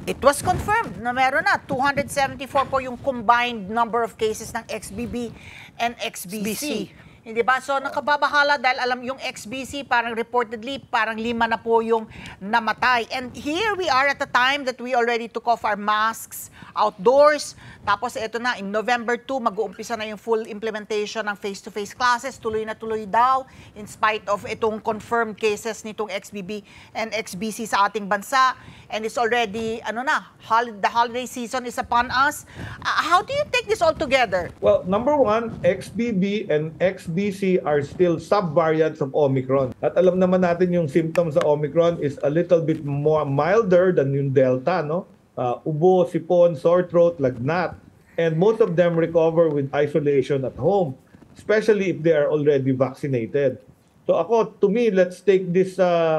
It was confirmed na meron na 274 po yung combined number of cases ng XBB and XBC. Hindi ba? So nakababahala dahil alam yung XBC parang reportedly parang 5 na po yung namatay. And here we are at the time that we already took off our masks outdoors. Tapos ito na, in November 2, mag-uumpisa na yung full implementation ng face-to-face classes. Tuloy na tuloy daw in spite of itong confirmed cases nitong XBB and XBC sa ating bansa. And it's already, the holiday season is upon us. How do you take this all together? Well, number one, XBB and XBC are still sub-variants of Omicron. At alam naman natin yung symptoms sa Omicron is a little bit more milder than yung Delta, no? Ubo, sipon, sore throat, lagnat. And most of them recover with isolation at home, especially if they are already vaccinated. So to me, let's take this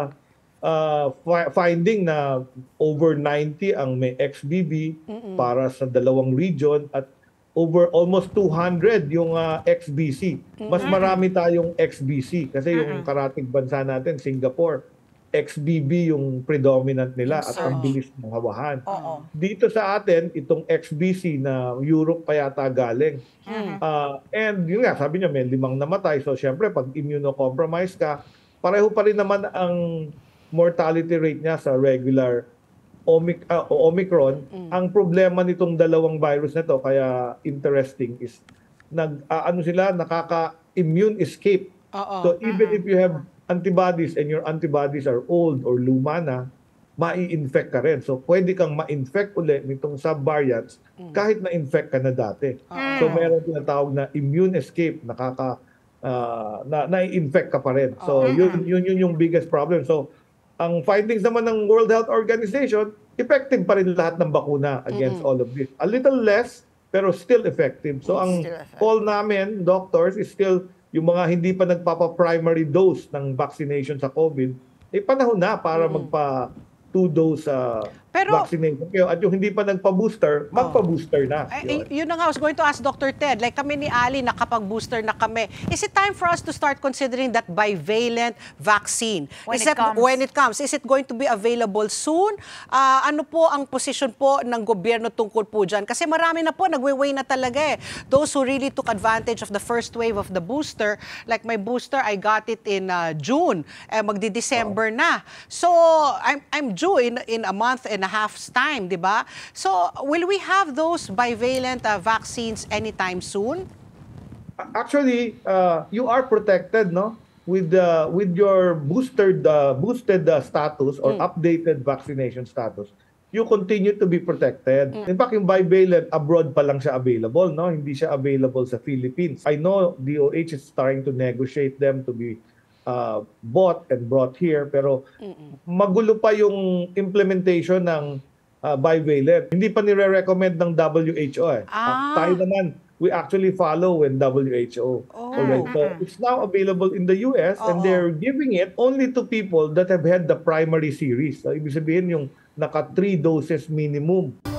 finding na over 90 ang may XBB para sa dalawang region at over almost 200 yung XBC. Mas marami tayong XBC kasi yung karatig bansa natin, Singapore, XBB yung predominant nila at ang bilis ng hawahan. Dito sa atin, itong XBC na Europe pa yata galing. And yun nga, sabi niya may 5 namatay. So syempre, pag immunocompromised ka, pareho pa rin naman ang mortality rate niya sa regular Omicron. Ang problema nitong dalawang virus na to, kaya interesting, is nakaka-immune escape. So even if you have antibodies and your antibodies are old or luma na, mai-infect ka rin. So pwede kang ma-infect ulit nitong subvariants kahit na-infect ka na dati. So meron tinatawag na immune escape, na-infect ka pa rin. So yun yung biggest problem. So ang findings naman ng World Health Organization, effective pa rin lahat ng bakuna against all of this. A little less, pero still effective. So ang call namin, doctors, is still yung mga hindi pa nagpapa-primary dose ng vaccination sa COVID, panahon na para magpa 2-dose vaccination. At yung hindi pa nagpa-booster, magpa-booster na. Yun na nga, I was going to ask Dr. Ted, like kami ni Ali, nakapag-booster na kami. Is it time for us to start considering that bivalent vaccine? When it comes, is it going to be available soon? Ano po ang position po ng gobyerno tungkol po dyan? Kasi marami na po, nagwe-way na talaga eh. Those who really took advantage of the first wave of the booster, like my booster, I got it in June. Magdi-December na. So, I'm due in a month and a half's time, di ba? So, will we have those bivalent vaccines anytime soon? Actually, you are protected, no? With your boosted status or updated vaccination status, you continue to be protected. In fact, yung bivalent, abroad pa lang siya available, no? Hindi siya available sa Philippines. I know DOH is trying to negotiate them to be bought and brought here, pero magulo pa yung implementation ng bivalent. Hindi pa nire-recommend ng WHO eh. Tayo naman, we actually follow when WHO. Alright, so it's now available in the US and they're giving it only to people that have had the primary series. So ibig sabihin yung naka 3 doses minimum.